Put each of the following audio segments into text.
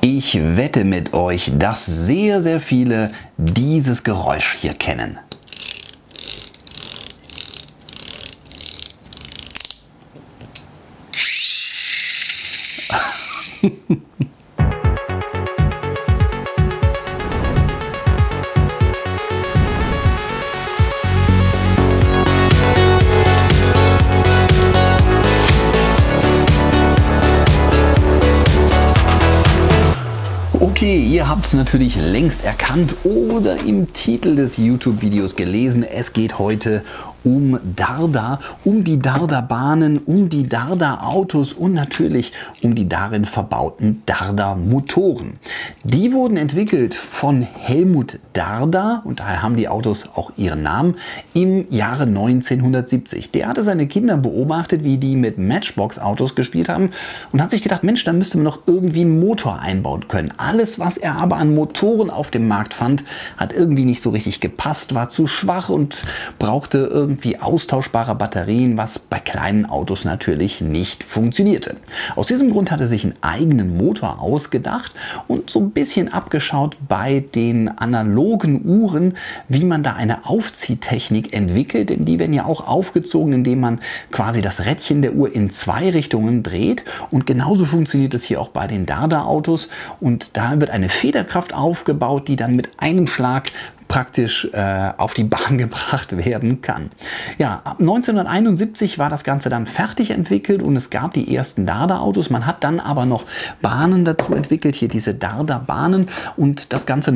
Ich wette mit euch, dass sehr, sehr viele dieses Geräusch hier kennen. Okay, ihr habt es natürlich längst erkannt oder im Titel des YouTube-Videos gelesen. Es geht heute um Darda, um die Darda-Bahnen, um die Darda-Autos und natürlich um die darin verbauten Darda-Motoren. Die wurden entwickelt von Helmut Darda und daher haben die Autos auch ihren Namen im Jahre 1970. Der hatte seine Kinder beobachtet, wie die mit Matchbox-Autos gespielt haben und hat sich gedacht, Mensch, da müsste man noch irgendwie einen Motor einbauen können. Alles, was er aber an Motoren auf dem Markt fand, hat irgendwie nicht so richtig gepasst, war zu schwach und brauchte irgendwie austauschbare Batterien, was bei kleinen Autos natürlich nicht funktionierte. Aus diesem Grund hat er sich einen eigenen Motor ausgedacht und so ein bisschen abgeschaut bei den analogen Uhren, wie man da eine Aufziehtechnik entwickelt, denn die werden ja auch aufgezogen, indem man quasi das Rädchen der Uhr in zwei Richtungen dreht und genauso funktioniert es hier auch bei den Darda-Autos und da wird eine Federkraft aufgebaut, die dann mit einem Schlag praktisch auf die Bahn gebracht werden kann. Ja, ab 1971 war das Ganze dann fertig entwickelt und es gab die ersten Darda-Autos. Man hat dann aber noch Bahnen dazu entwickelt, hier diese Darda-Bahnen und das Ganze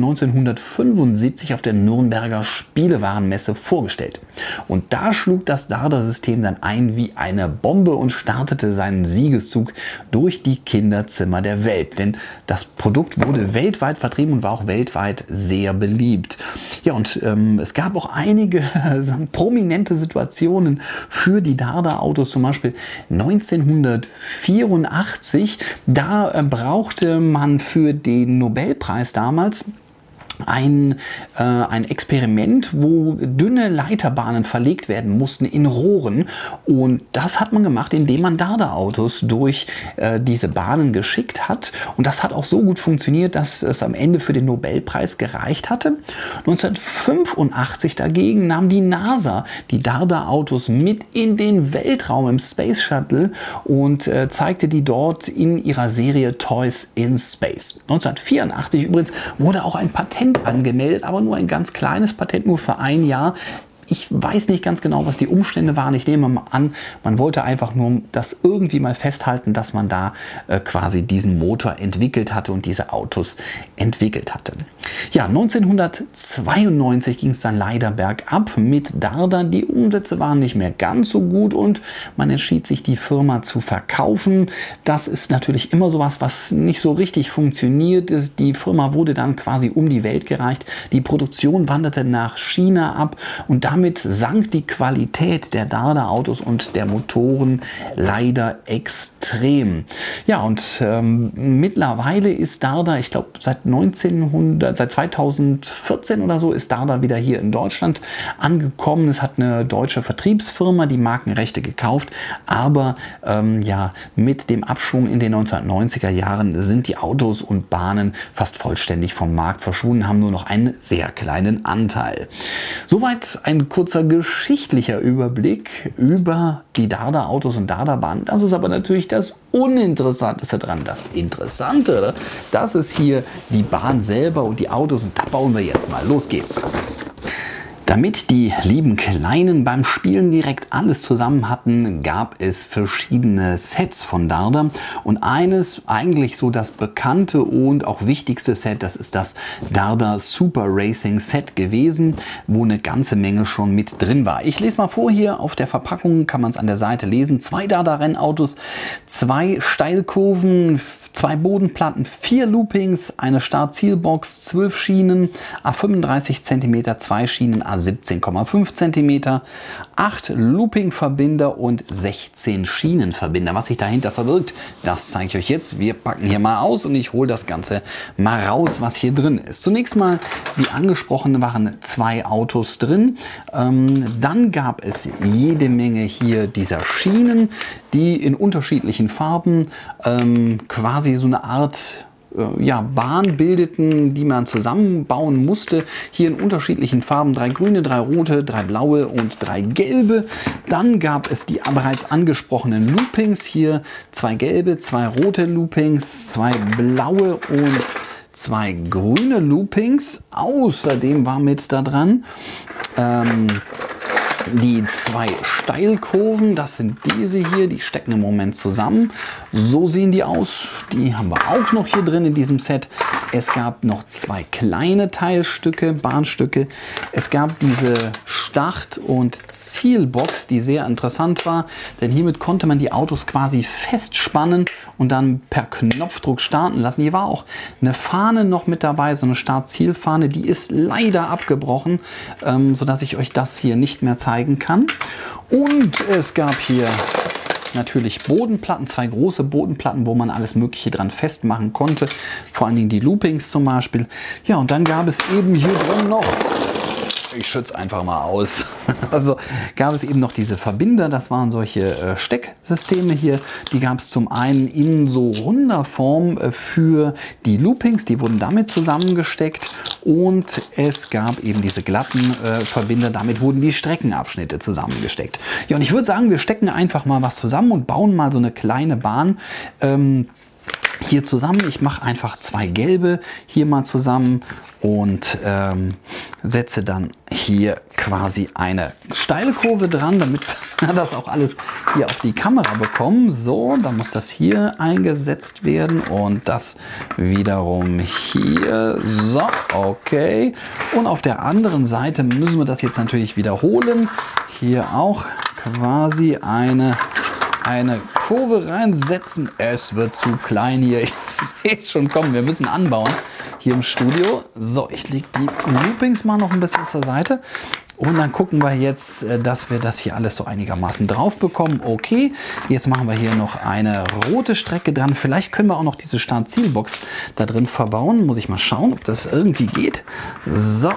1975 auf der Nürnberger Spielewarenmesse vorgestellt. Und da schlug das Darda-System dann ein wie eine Bombe und startete seinen Siegeszug durch die Kinderzimmer der Welt. Denn das Produkt wurde weltweit vertrieben und war auch weltweit sehr beliebt. Ja, und es gab auch einige prominente Situationen für die Darda-Autos, zum Beispiel 1984. Da brauchte man für den Nobelpreis damals ein Experiment, wo dünne Leiterbahnen verlegt werden mussten in Rohren und das hat man gemacht, indem man Darda-Autos durch diese Bahnen geschickt hat und das hat auch so gut funktioniert, dass es am Ende für den Nobelpreis gereicht hatte. 1985 dagegen nahm die NASA die Darda-Autos mit in den Weltraum im Space Shuttle und zeigte die dort in ihrer Serie Toys in Space. 1984 übrigens wurde auch ein Patent angemeldet, aber nur ein ganz kleines Patent, nur für ein Jahr. Ich weiß nicht ganz genau, was die Umstände waren. Ich nehme mal an, man wollte einfach nur das irgendwie mal festhalten, dass man da quasi diesen Motor entwickelt hatte und diese Autos entwickelt hatte. Ja, 1992 ging es dann leider bergab mit Darda. Die Umsätze waren nicht mehr ganz so gut und man entschied sich, die Firma zu verkaufen. Das ist natürlich immer sowas, was nicht so richtig funktioniert. Die Firma wurde dann quasi um die Welt gereicht. Die Produktion wanderte nach China ab und damit sank die Qualität der Darda-Autos und der Motoren leider extrem. Ja, und mittlerweile ist Darda, ich glaube seit 2014 oder so, ist Darda wieder hier in Deutschland angekommen. Es hat eine deutsche Vertriebsfirma die Markenrechte gekauft, aber ja, mit dem Abschwung in den 1990er Jahren sind die Autos und Bahnen fast vollständig vom Markt verschwunden, haben nur noch einen sehr kleinen Anteil. Soweit ein kurzer geschichtlicher Überblick über die Darda-Autos und Darda-Bahnen. Das ist aber natürlich das Uninteressanteste dran. Das Interessante, das ist hier die Bahn selber und die Autos und da bauen wir jetzt mal. Los geht's! Damit die lieben Kleinen beim Spielen direkt alles zusammen hatten, gab es verschiedene Sets von Darda und eines, eigentlich so das bekannte und auch wichtigste Set, das ist das Darda Super Racing Set gewesen, wo eine ganze Menge schon mit drin war. Ich lese mal vor, hier auf der Verpackung kann man es an der Seite lesen. 2 Darda Rennautos, 2 Steilkurven, 2 Bodenplatten, 4 Loopings, eine Start-Zielbox, 12 Schienen, A35 cm, 2 Schienen, A17,5 cm, 8 Looping-Verbinder und 16 Schienenverbinder. Was sich dahinter verbirgt, das zeige ich euch jetzt. Wir packen hier mal aus und ich hole das Ganze mal raus, was hier drin ist. Zunächst mal, wie angesprochen, waren 2 Autos drin. Dann gab es jede Menge hier dieser Schienen, die in unterschiedlichen Farben quasi so eine Art ja, Bahn bildeten, die man zusammenbauen musste. Hier in unterschiedlichen Farben, 3 grüne, 3 rote, 3 blaue und 3 gelbe. Dann gab es die bereits angesprochenen Loopings. Hier 2 gelbe, 2 rote Loopings, 2 blaue und 2 grüne Loopings. Außerdem war mit da dran die 2 Steilkurven, das sind diese hier, die stecken im Moment zusammen. So sehen die aus. Die haben wir auch noch hier drin in diesem Set. Es gab noch 2 kleine Teilstücke, Bahnstücke. Es gab diese Start- und Zielbox, die sehr interessant war, denn hiermit konnte man die Autos quasi festspannen und dann per Knopfdruck starten lassen. Hier war auch eine Fahne noch mit dabei, so eine Start-Ziel-Fahne, die ist leider abgebrochen, sodass ich euch das hier nicht mehr zeigen kann. Und es gab hier natürlich Bodenplatten, 2 große Bodenplatten, wo man alles Mögliche dran festmachen konnte. Vor allen Dingen die Loopings zum Beispiel. Ja, und dann gab es eben hier drin noch, ich schütze einfach mal aus, also gab es eben noch diese Verbinder, das waren solche Stecksysteme hier. Die gab es zum einen in so runder Form für die Loopings, die wurden damit zusammengesteckt. Und es gab eben diese glatten Verbinder, damit wurden die Streckenabschnitte zusammengesteckt. Ja, und ich würde sagen, wir stecken einfach mal was zusammen und bauen mal so eine kleine Bahn hier zusammen. Ich mache einfach 2 gelbe hier mal zusammen und setze dann hier quasi eine Steilkurve dran, damit wir das auch alles hier auf die Kamera bekommen. So, dann muss das hier eingesetzt werden und das wiederum hier. So, okay. Und auf der anderen Seite müssen wir das jetzt natürlich wiederholen. Hier auch quasi eine Kurve reinsetzen. Es wird zu klein hier. Ich sehe es schon kommen. Wir müssen anbauen hier im Studio. So, ich lege die Loopings mal noch ein bisschen zur Seite. Und dann gucken wir jetzt, dass wir das hier alles so einigermaßen drauf bekommen. Okay, jetzt machen wir hier noch eine rote Strecke dran. Vielleicht können wir auch noch diese Start-Zielbox da drin verbauen. Muss ich mal schauen, ob das irgendwie geht. So.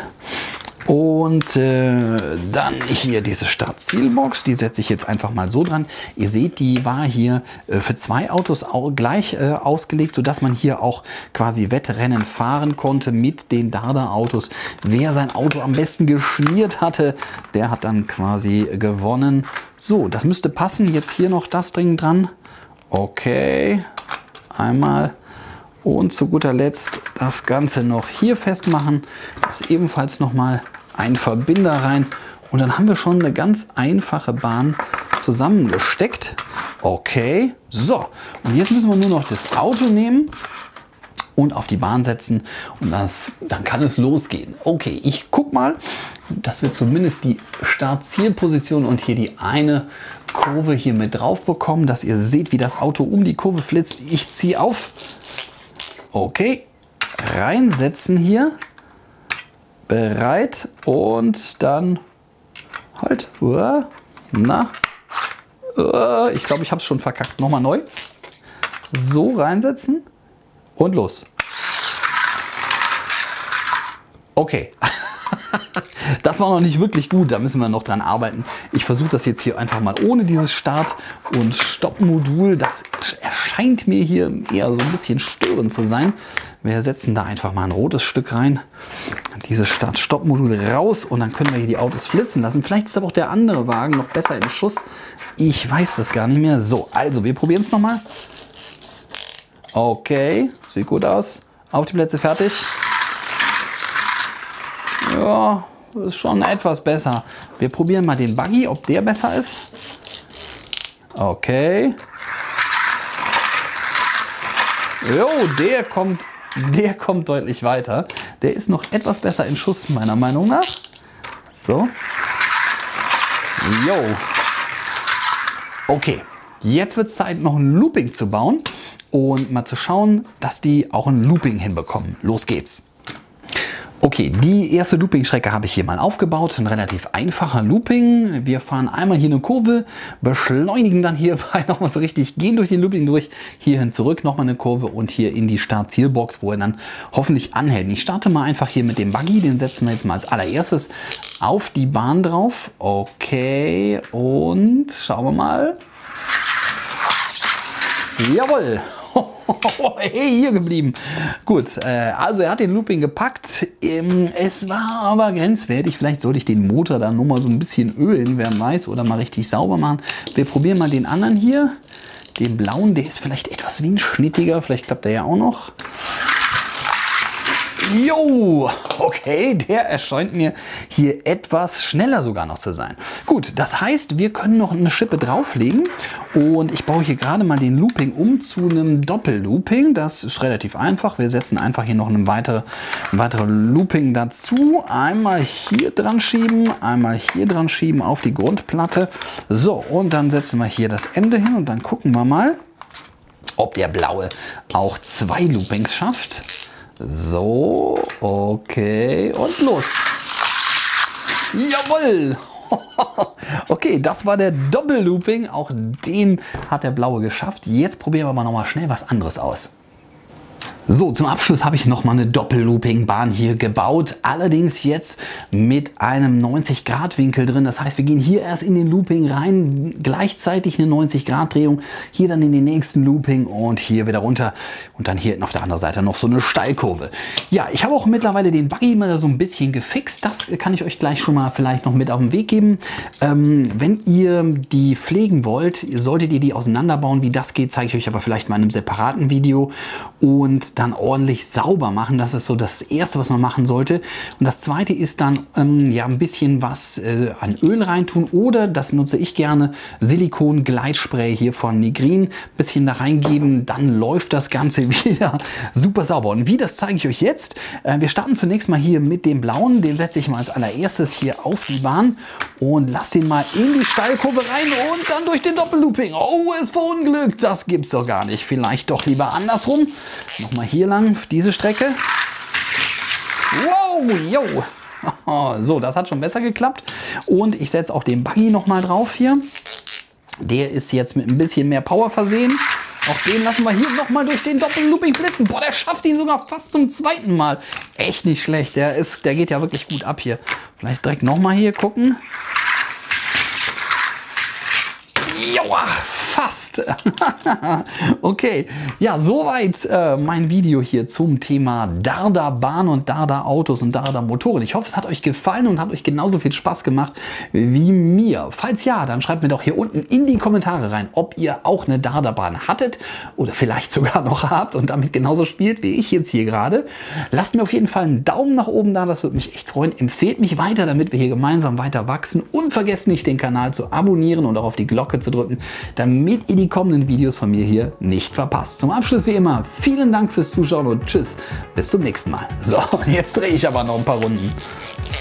Und dann hier diese Start-Zielbox, die setze ich jetzt einfach mal so dran. Ihr seht, die war hier für 2 Autos gleich ausgelegt, sodass man hier auch quasi Wettrennen fahren konnte mit den Darda-Autos. Wer sein Auto am besten geschmiert hatte, der hat dann quasi gewonnen. So, das müsste passen. Jetzt hier noch das Ding dran. Okay, einmal. Und zu guter Letzt das Ganze noch hier festmachen. Das ebenfalls nochmal ein Verbinder rein. Und dann haben wir schon eine ganz einfache Bahn zusammengesteckt. Okay, so. Und jetzt müssen wir nur noch das Auto nehmen und auf die Bahn setzen. Und dann kann es losgehen. Okay, ich gucke mal, dass wir zumindest die Start-Ziel-Position und hier die eine Kurve hier mit drauf bekommen, dass ihr seht, wie das Auto um die Kurve flitzt. Ich ziehe auf. Okay, reinsetzen hier, bereit und dann halt, na, ich glaube, ich habe es schon verkackt. Nochmal neu, so reinsetzen und los. Okay, das war noch nicht wirklich gut, da müssen wir noch dran arbeiten. Ich versuche das jetzt hier einfach mal ohne dieses Start- und Stopp-Modul. Das erscheint mir hier eher so ein bisschen störend zu sein. Wir setzen da einfach mal ein rotes Stück rein, dieses Start-Stopp-Modul raus und dann können wir hier die Autos flitzen lassen. Vielleicht ist aber auch der andere Wagen noch besser im Schuss. Ich weiß das gar nicht mehr. So, also wir probieren es nochmal. Okay, sieht gut aus. Auf die Plätze, fertig. Ja, ist schon etwas besser. Wir probieren mal den Buggy, ob der besser ist. Okay. Jo, der kommt deutlich weiter. Der ist noch etwas besser in Schuss, meiner Meinung nach. So. Jo. Okay, jetzt wird es Zeit, noch ein Looping zu bauen und mal zu schauen, dass die auch ein Looping hinbekommen. Los geht's. Okay, die erste Looping-Strecke habe ich hier mal aufgebaut. Ein relativ einfacher Looping. Wir fahren einmal hier eine Kurve, beschleunigen dann hierbei nochmal so richtig, gehen durch den Looping durch, hierhin zurück, nochmal eine Kurve und hier in die Start-Zielbox, wo er dann hoffentlich anhält. Ich starte mal einfach hier mit dem Buggy, den setzen wir jetzt mal als allererstes auf die Bahn drauf. Okay, und schauen wir mal. Jawohl! Hey, hier geblieben. Gut, also er hat den Looping gepackt. Es war aber grenzwertig. Vielleicht sollte ich den Motor dann nur mal so ein bisschen ölen, wer weiß, oder mal richtig sauber machen. Wir probieren mal den anderen hier. Den blauen, der ist vielleicht etwas windschnittiger. Vielleicht klappt der ja auch noch. Jo, okay, der erscheint mir hier etwas schneller sogar noch zu sein. Gut, das heißt, wir können noch eine Schippe drauflegen und ich baue hier gerade mal den Looping um zu einem Doppellooping. Das ist relativ einfach. Wir setzen einfach hier noch ein weiteres Looping dazu. Einmal hier dran schieben, einmal hier dran schieben auf die Grundplatte. So, und dann setzen wir hier das Ende hin und dann gucken wir mal, ob der blaue auch 2 Loopings schafft. So, okay, und los. Jawohl. Okay, das war der Doppellooping. Auch den hat der blaue geschafft. Jetzt probieren wir mal noch mal schnell was anderes aus. So, zum Abschluss habe ich noch mal eine Doppellooping-Bahn hier gebaut. Allerdings jetzt mit einem 90-Grad-Winkel drin. Das heißt, wir gehen hier erst in den Looping rein, gleichzeitig eine 90-Grad-Drehung. Hier dann in den nächsten Looping und hier wieder runter. Und dann hier auf der anderen Seite noch so eine Steilkurve. Ja, ich habe auch mittlerweile den Buggy mal so ein bisschen gefixt. Das kann ich euch gleich schon mal vielleicht noch mit auf den Weg geben. Wenn ihr die pflegen wollt, solltet ihr die auseinanderbauen. Wie das geht, zeige ich euch aber vielleicht mal in einem separaten Video. Und dann ordentlich sauber machen. Das ist so das Erste, was man machen sollte. Und das Zweite ist dann ja ein bisschen was an Öl reintun oder, das nutze ich gerne, Silikon-Gleitspray hier von Nigrin. Bisschen da reingeben, dann läuft das Ganze wieder super sauber. Und wie, das zeige ich euch jetzt. Wir starten zunächst mal hier mit dem blauen. Den setze ich mal als allererstes hier auf die Bahn und lasse den mal in die Steilkurve rein und dann durch den Doppellooping. Oh, ist verunglückt. Das gibt's doch gar nicht. Vielleicht doch lieber andersrum. Nochmal hier lang, diese Strecke. Wow, yo. So, das hat schon besser geklappt. Und ich setze auch den Buggy nochmal drauf hier. Der ist jetzt mit ein bisschen mehr Power versehen. Auch den lassen wir hier nochmal durch den Doppellooping blitzen. Boah, der schafft ihn sogar fast zum zweiten Mal. Echt nicht schlecht. Der geht ja wirklich gut ab hier. Vielleicht direkt nochmal hier gucken. Joa, fast. Okay, ja, soweit mein Video hier zum Thema Darda Bahn und Darda Autos und Darda Motoren. Ich hoffe, es hat euch gefallen und hat euch genauso viel Spaß gemacht wie mir. Falls ja, dann schreibt mir doch hier unten in die Kommentare rein, ob ihr auch eine Darda Bahn hattet oder vielleicht sogar noch habt und damit genauso spielt wie ich jetzt hier gerade. Lasst mir auf jeden Fall einen Daumen nach oben da, das würde mich echt freuen. Empfehlt mich weiter, damit wir hier gemeinsam weiter wachsen und vergesst nicht, den Kanal zu abonnieren und auch auf die Glocke zu drücken, damit ihr die kommenden Videos von mir hier nicht verpasst. Zum Abschluss wie immer, vielen Dank fürs Zuschauen und tschüss, bis zum nächsten Mal. So, und jetzt drehe ich aber noch ein paar Runden.